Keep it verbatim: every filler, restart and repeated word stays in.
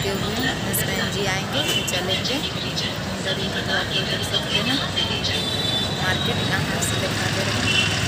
रुके हुए हैं। हस्बैंड जी आएंगे फिर चलेंगे। इधर ही तो आप लोग देख सकते हैं मार्केट यहाँ से दिखा दे रहे हैं।